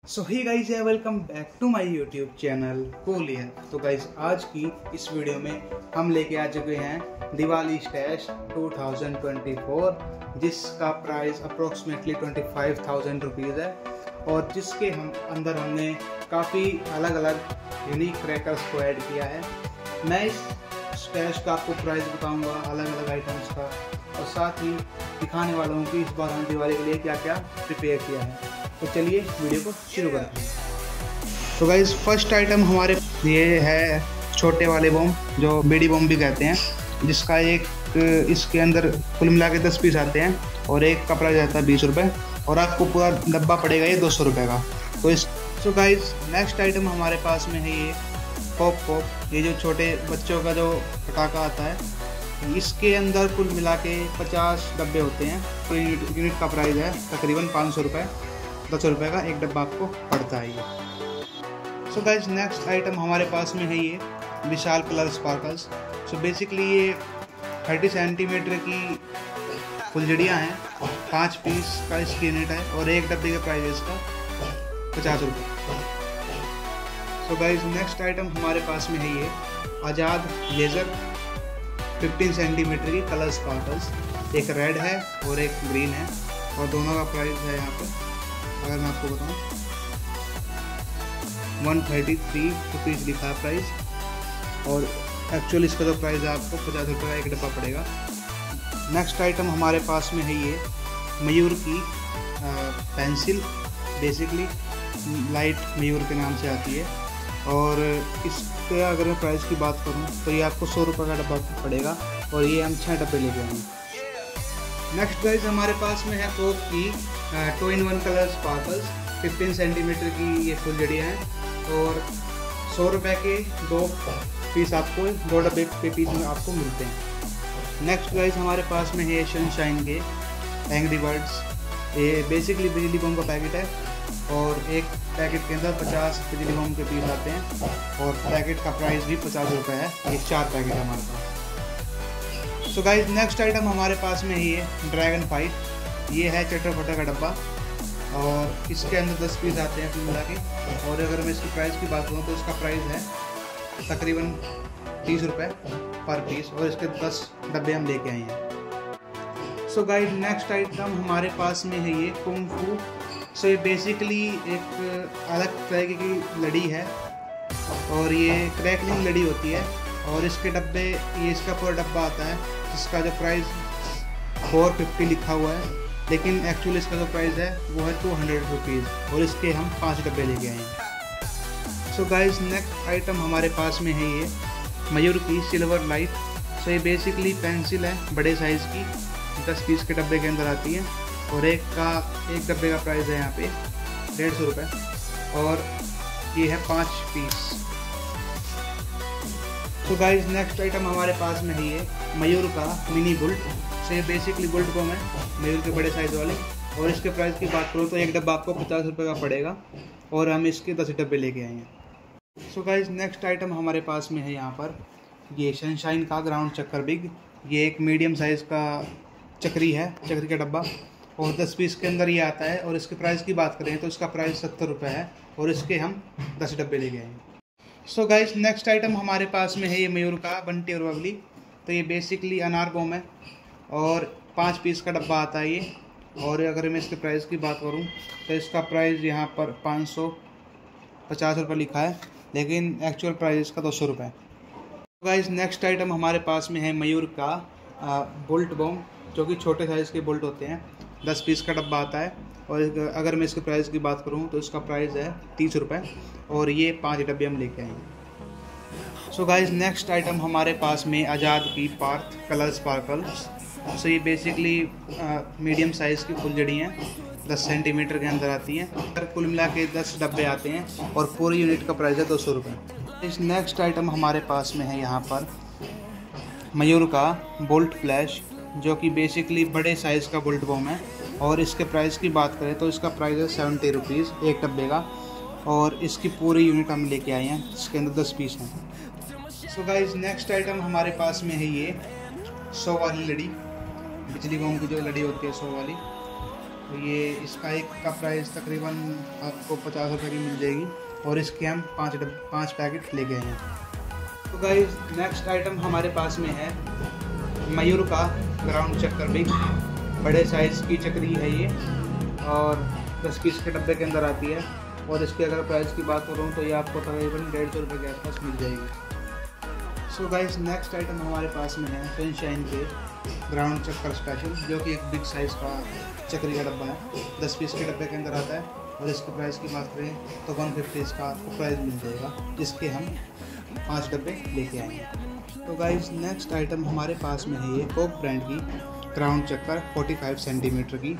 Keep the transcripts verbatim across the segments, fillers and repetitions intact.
सो hi guys है welcome back to my YouTube channel कोलियर। तो गाइज आज की इस वीडियो में हम लेके आ चुके हैं Diwali stash two thousand twenty four, जिसका price approximately twenty five thousand rupees है और जिसके हम अंदर हमने काफ़ी अलग अलग यूनिक क्रैकर्स को ऐड किया है। मैं इस स्टैश का आपको प्राइस बताऊंगा अलग अलग आइटम्स का, और साथ ही दिखाने वालों हूँ कि इस बार हम दिवाली के लिए क्या क्या प्रिपेयर किया है। तो चलिए वीडियो को शुरू करते हैं। तो गाइस फर्स्ट आइटम हमारे ये है छोटे वाले बम, जो बेडी बम भी कहते हैं, जिसका एक इसके अंदर कुल मिला के दस पीस आते हैं और एक का प्राइस आता है बीस रुपये और आपको पूरा डब्बा पड़ेगा ये दो सौ रुपये का। तो इस तो गाइस नेक्स्ट आइटम हमारे पास में है ये पॉप पॉप, ये जो छोटे बच्चों का जो पटाखा आता है, इसके अंदर कुल मिला के पचास डब्बे होते हैं। तो यूनिट यूनिट का प्राइस है तकरीबन पाँच सौ रुपये, दस रुपये का एक डब्बा आपको पड़ता है ये। सो गाइस नेक्स्ट आइटम हमारे पास में है ये Vishal colour sparkles. So basically ये थर्टी सेंटीमीटर की फुलझड़ियाँ हैं, पाँच पीस का इसकी यूनिट है और एक डब्बे का प्राइस है इसका पचास रुपये। सो गाइस नेक्स्ट आइटम हमारे पास में है ये आज़ाद लेज़र फिफ्टीन सेंटीमीटर की कलर स्पार्कल्स, एक रेड है और एक ग्रीन है और दोनों का प्राइस है यहाँ पे, अगर मैं आपको बताऊँ, वन थर्टी थ्री रुपीज़ लिखा है प्राइस और एक्चुअली इसका जो प्राइस है आपको पचास रुपये का एक डब्बा पड़ेगा। नेक्स्ट आइटम हमारे पास में है ये मयूर की पेंसिल, बेसिकली लाइट मयूर के नाम से आती है और इसके अगर मैं प्राइस की बात करूँ तो ये आपको सौ रुपये का डब्बा पड़ेगा और ये हम छः डब्बे लेके आएंगे। नेक्स्ट गाइस हमारे पास में है कोक की two in one colour sparkles, fifteen centimetre की ये फुलझड़ियाँ हैं और सौ रुपये के दो पीस आपको दो डब्बे के पीस में आपको मिलते हैं। नेक्स्ट गाइस हमारे पास में है सनशाइन के एंग्री बर्ड्स, ये बेसिकली बिजली बम का पैकेट है और एक पैकेट के अंदर पचास बिजली बम के पीस आते हैं और पैकेट का प्राइस भी पचास रुपये है, ये चार पैकेट है हमारे पास। सो गाइस नेक्स्ट आइटम हमारे पास में ही है ड्रैगन फाइट, ये है चटरपटर का डब्बा और इसके अंदर दस पीस आते हैं कुल मिला के, और अगर मैं इसकी प्राइस की बात करूँ तो इसका प्राइस है तकरीबन तीस रुपये पर पीस और इसके दस डब्बे हम लेके आए हैं। सो गाइस नेक्स्ट आइटम हमारे पास में है ये कुंग फू। सो ये बेसिकली एक अलग तरह की लड़ी है और ये क्रैकलिंग लड़ी होती है और इसके डब्बे, ये इसका पूरा डब्बा आता है जिसका जो प्राइस फोर फिफ्टी लिखा हुआ है, लेकिन एक्चुअली इसका जो प्राइस है वो है टू हंड्रेड रुपीज़ और इसके हम पाँच डब्बे लेके आए हैं। सो गाइस नेक्स्ट आइटम हमारे पास में है ये मयूर की सिल्वर लाइट। सो ये बेसिकली पेंसिल है बड़े साइज़ की, दस पीस के डब्बे के अंदर आती है और एक का एक डब्बे का प्राइस है यहाँ पे डेढ़ सौ रुपये और ये है पाँच पीस। तो गाइस नेक्स्ट आइटम हमारे पास में है ये मयूर का मिनी बुल्ट। से ये बेसिकली बुल्ट बम है मयूर के बड़े साइज़ वाले और इसके प्राइस की बात करूँ तो एक डब्बा आपको पचास रुपये का पड़ेगा और हम इसके दस डब्बे लेके आए हैं। सो गाइस नेक्स्ट आइटम हमारे पास में है यहाँ पर ये सनशाइन का ग्राउंड चक्कर बिग, ये एक मीडियम साइज़ का चक्री है, चक्री का डब्बा और दस पीस के अंदर ये आता है और इसके प्राइस की बात करें तो इसका प्राइस सत्तर रुपये है और इसके हम दस डब्बे लेके आए हैं। सो गाइस नेक्स्ट आइटम हमारे पास में है ये मयूर का बंटी और बबली। तो ये बेसिकली अनार बम है और पाँच पीस का डब्बा आता है ये, और अगर मैं इसके प्राइस की बात करूं तो इसका प्राइस यहाँ पर पाँच सौ पचास रुपये लिखा है, लेकिन एक्चुअल प्राइस इसका दो सौ रुपये। तो गाइस नेक्स्ट आइटम हमारे पास में है मयूर का बुल्ट बम, जो कि छोटे साइज़ के बुल्ट होते हैं, दस पीस का डब्बा आता है और अगर मैं इसके प्राइस की बात करूं तो इसका प्राइस है तीस रुपये और ये पाँच डब्बे हम लेके आएंगे। सो गाइस नेक्स्ट आइटम हमारे पास में आज़ाद की पार्थ कलर स्पार्कल्स। सो ये बेसिकली मीडियम साइज़ की फुलझड़ी हैं, दस सेंटीमीटर के अंदर आती हैं, कुल मिला के दस डब्बे आते हैं और पूरी यूनिट का प्राइस है दो सौ रुपये। इस नेक्स्ट आइटम हमारे पास में है यहाँ पर मयूर का बुल्ट फ्लैश, जो कि बेसिकली बड़े साइज़ का बुल्ट बम है और इसके प्राइस की बात करें तो इसका प्राइस है सेवेंटी रुपीज़ एक डब्बे का और इसकी पूरी यूनिट हम लेके आए हैं, इसके अंदर दस पीस हैं। सो गाइस नेक्स्ट आइटम हमारे पास में है ये सौ वाली लड़ी, बिजली बम की जो लड़ी होती है सौ वाली, तो ये इसका एक का प्राइस तकरीबन आपको पचास रुपये की मिल जाएगी और इसके हम पाँच पाँच पैकेट ले गए हैं। तो गाइस नेक्स्ट आइटम हमारे पास में है मयूर का ग्राउंड चक्कर बिग, बड़े साइज़ की चक्री है ये और दस पीस के डब्बे के अंदर आती है और इसके अगर प्राइस की बात करूँ तो ये आपको तकरीबन डेढ़ सौ रुपये के आसपास मिल जाएगी। सो गाइस नेक्स्ट आइटम हमारे पास में है सनशाइन के ग्राउंड चक्कर स्पेशल, जो कि एक बिग साइज़ का चक्री का डब्बा है, दस पीस के डब्बे के अंदर आता है और इसके प्राइस की बात करें तो वन फिफ्टी इसका आपको प्राइस मिल जाएगा, जिसके हम पाँच डब्बे लेके आएंगे। तो गाइस नेक्स्ट आइटम हमारे पास में है ये कोक ब्रांड की ग्राउंड चक्कर पैंतालीस सेंटीमीटर की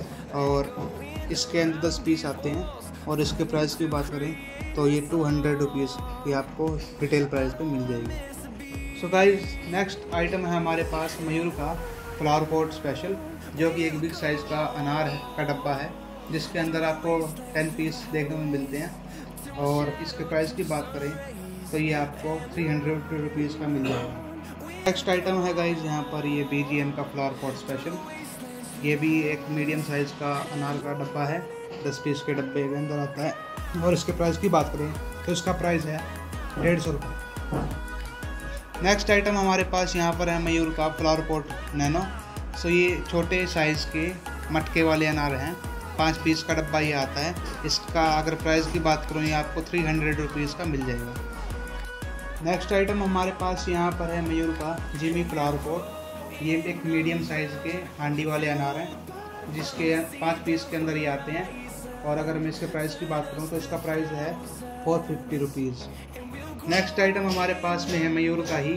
और इसके अंदर दस पीस आते हैं और इसके प्राइस की बात करें तो ये टू हंड्रेड रुपीज़ की आपको रिटेल प्राइस पे मिल जाएगी। सो गाइस नेक्स्ट आइटम है हमारे पास मयूर का फ्लावर पॉट स्पेशल, जो कि एक बिग साइज़ का अनार है का डब्बा है, जिसके अंदर आपको टेन पीस देखने में मिलते हैं और इसके प्राइस की बात करें तो ये आपको थ्री हंड्रेड रुपीज़ का मिल जाएगा। नेक्स्ट आइटम है गाइस यहाँ पर ये बी जी एम का फ्लावर पॉट स्पेशल, ये भी एक मीडियम साइज़ का अनार का डब्बा है, दस पीस के डब्बे के अंदर आता है और इसके प्राइस की बात करें तो इसका प्राइस है डेढ़ सौ रुपये। नेक्स्ट आइटम हमारे पास यहाँ पर है मयूर का फ्लावर पॉट नैनो। सो ये छोटे साइज़ के मटके वाले अनार हैं, पाँच पीस का डब्बा ये आता है। इसका अगर प्राइस की बात करूँ ये आपको थ्री हंड्रेड रुपीज़ का मिल जाएगा। नेक्स्ट आइटम हमारे पास यहाँ पर है मयूर का जिमी फ्लावर पॉट, ये एक मीडियम साइज़ के हांडी वाले अनार हैं, जिसके पाँच पीस के अंदर ये आते हैं और अगर मैं इसके प्राइस की बात करूँ तो इसका प्राइस है four fifty rupees. Next item हमारे पास में है मयूर का ही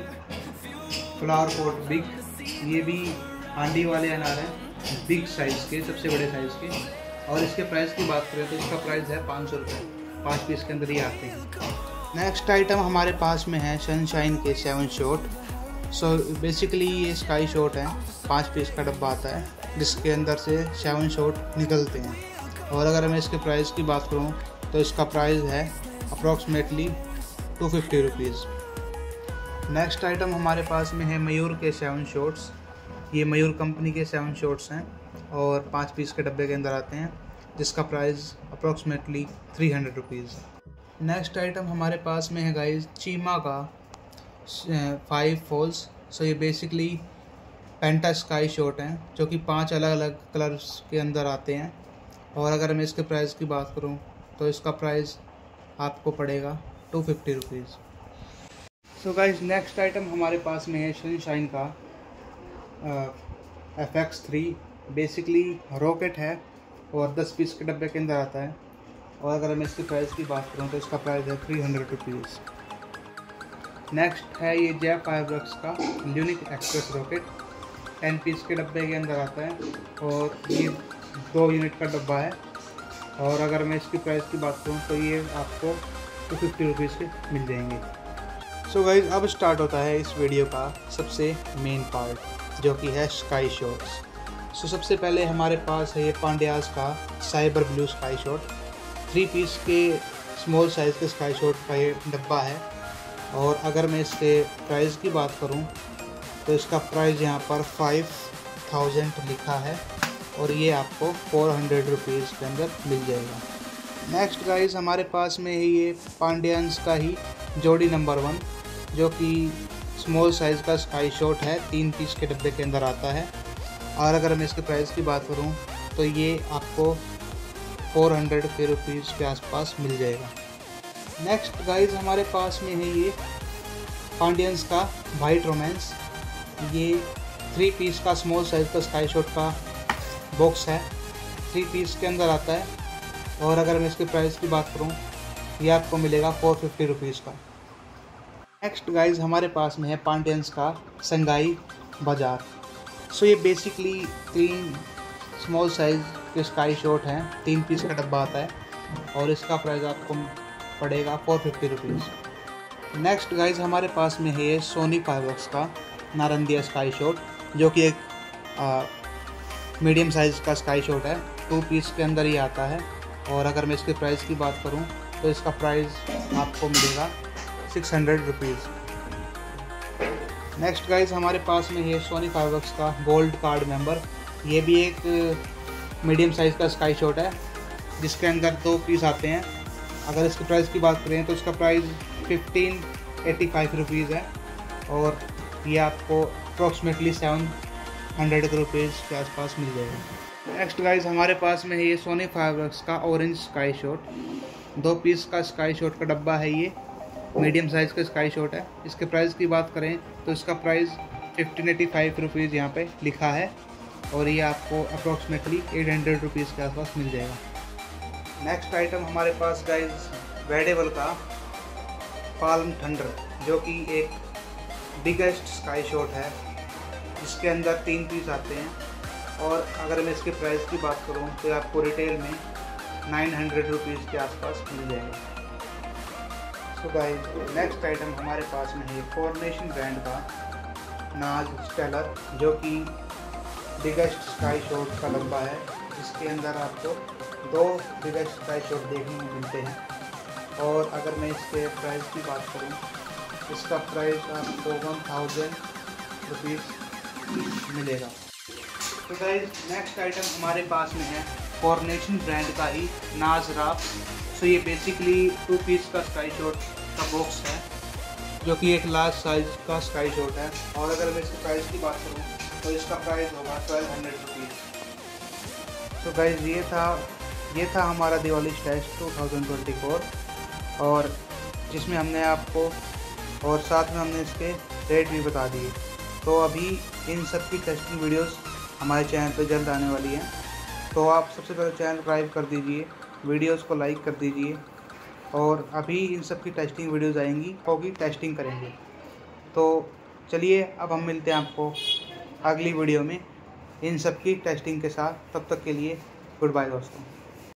फ्लावर पॉट बिग, ये भी हांडी वाले अनार हैं, बिग साइज़ के, सबसे बड़े साइज़ के और इसके प्राइस की बात करें तो इसका प्राइस है पाँच सौ रुपये, पाँच पीस के अंदर ये आते हैं। नेक्स्ट आइटम हमारे पास में है सनशाइन के सेवन शॉट। सो बेसिकली ये स्काई शॉट है, पाँच पीस का डब्बा आता है, जिसके अंदर से सेवन शॉट निकलते हैं और अगर मैं इसके प्राइस की बात करूँ तो इसका प्राइस है approximately two fifty rupees. Next item हमारे पास में है मयूर के सेवन शॉट्स, ये मयूर कंपनी के सेवन शॉट्स हैं और पाँच पीस के डब्बे के अंदर आते हैं, जिसका price approximately three hundred rupees. Next item हमारे पास में है गाइस चीमा का फाइव फॉल्स। सो ये बेसिकली पेंटा स्काई शॉट हैं, जो कि पांच अलग अलग कलर्स के अंदर आते हैं और अगर मैं इसके प्राइस की बात करूं तो इसका प्राइस आपको पड़ेगा two fifty rupees. So guys next item हमारे पास में है सनशाइन का F X three, basically rocket है और दस पीस के डब्बे के अंदर आता है और अगर मैं इसके प्राइस की बात करूँ तो इसका प्राइस है थ्री हंड्रेड रुपीज़। नेक्स्ट है ये जै फाइब्रक्स का unique express rocket, ten piece के डब्बे के अंदर आता है और ये दो यूनिट का डब्बा है और अगर मैं इसकी प्राइस की बात करूँ तो ये आपको टू फिफ्टी रुपीज़ के मिल जाएंगे। सो so गाइज अब स्टार्ट होता है इस वीडियो का सबसे मेन पार्ट, जो कि है स्काई शॉट्स। सो so, सबसे पहले हमारे पास है ये पांड्याज का cyber blue sky shot, three piece के स्मॉल साइज़ के स्काई शॉट का ये डब्बा है और अगर मैं इसके प्राइस की बात करूं तो इसका प्राइस यहाँ पर फाइव थाउजेंड लिखा है और ये आपको फोर हंड्रेड रुपीज़ के अंदर मिल जाएगा। नेक्स्ट गाइस हमारे पास में है ये पांड्याज का ही जोड़ी नंबर वन, जो कि स्मॉल साइज़ का स्काई शॉट है, तीन पीस के डब्बे के अंदर आता है और अगर मैं इसके प्राइस की बात करूं तो ये आपको फोर हंड्रेड के रुपीज़ के आसपास मिल जाएगा। नेक्स्ट गाइस हमारे पास में है ये पांड्याज का वाइट रोमांस, ये थ्री पीस का स्मॉल साइज़ का स्काई शॉट का बॉक्स है, थ्री पीस के अंदर आता है और अगर मैं इसके प्राइस की बात करूं ये आपको मिलेगा फोर फिफ्टी रुपीज़ का। नेक्स्ट गाइस हमारे पास में है पांड्याज का संगाई बाजार। सो ये बेसिकली तीन स्मॉल साइज़ के स्काई शॉट हैं, तीन पीस का डब्बा आता है और इसका प्राइस आपको पड़ेगा four fifty rupees. Next guys हमारे पास में है सोनी फाइवर्स का नारंदिया स्काई शॉट, जो कि एक मीडियम साइज़ का स्काई शॉट है, टू पीस के अंदर ही आता है और अगर मैं इसके प्राइस की बात करूं तो इसका प्राइस आपको मिलेगा six hundred rupees. Next guys हमारे पास में ये सोनी फाइवर्स का गोल्ड कार्ड मेंबर, ये भी एक मीडियम साइज़ का स्काई शॉट है, जिसके अंदर दो पीस आते हैं। अगर इसके प्राइस की बात करें तो इसका price fifteen eighty five rupees है और ये आपको अप्रॉक्सीमेटली सेवन हंड्रेड रुपीज़ के आसपास मिल जाएगा। नेक्स्ट गाइस हमारे पास में है ये सोनी फाइबर्स का ऑरेंज स्काई शॉट। दो पीस का स्काई शॉट का डब्बा है, ये मीडियम साइज़ का स्काई शॉट है। इसके प्राइस की बात करें तो इसका price fifteen eighty five rupees यहाँ पे लिखा है और ये आपको अप्रॉक्सीमेटली एट हंड्रेड रुपीज़ के आसपास मिल जाएगा। नेक्स्ट आइटम हमारे पास गाइस वेडेबल का पाल्म थंडर, जो कि एक बिगेस्ट स्काई शॉट है, जिसके अंदर तीन पीस आते हैं और अगर मैं इसके प्राइस की बात करूँ तो आपको रिटेल में नाइन हंड्रेड रुपीज़ के आसपास मिल जाएगा। सो गाइस नेक्स्ट आइटम हमारे पास में है कॉर्नेशन ब्रांड का नाज स्टेलर, जो कि बिगेस्ट स्काई शॉट का डब्बा है, जिसके अंदर आपको दो बिगेस्ट स्काई शॉट देखने को मिलते हैं। और अगर मैं इसके प्राइस की बात करूं, इसका प्राइस आपको वन थाउजेंड रुपीज़ मिलेगा। तो गाइस नेक्स्ट आइटम हमारे पास में है कॉर्नेशन ब्रांड का ही नाज राफ। सो ये बेसिकली टू पीस का स्काई शॉट का बॉक्स है, जो कि एक लार्ज साइज का स्काई शॉट है। और अगर मैं इसके प्राइस की बात करूं तो इसका प्राइस होगा ट्वेल्व हंड्रेड रुपीज़। तो गाइस ये था ये था हमारा Diwali stash two thousand twenty four, और जिसमें हमने आपको और साथ में हमने इसके रेट भी बता दिए। तो अभी इन सब की टेस्टिंग वीडियोस हमारे चैनल पर जल्द आने वाली हैं, तो आप सबसे पहले चैनल सब्सक्राइब कर दीजिए, वीडियोस को लाइक कर दीजिए। और अभी इन सब की टेस्टिंग वीडियोस आएंगी, होगी टेस्टिंग करेंगे। तो चलिए अब हम मिलते हैं आपको अगली वीडियो में इन सब की टेस्टिंग के साथ। तब तक के लिए गुड बाय दोस्तों।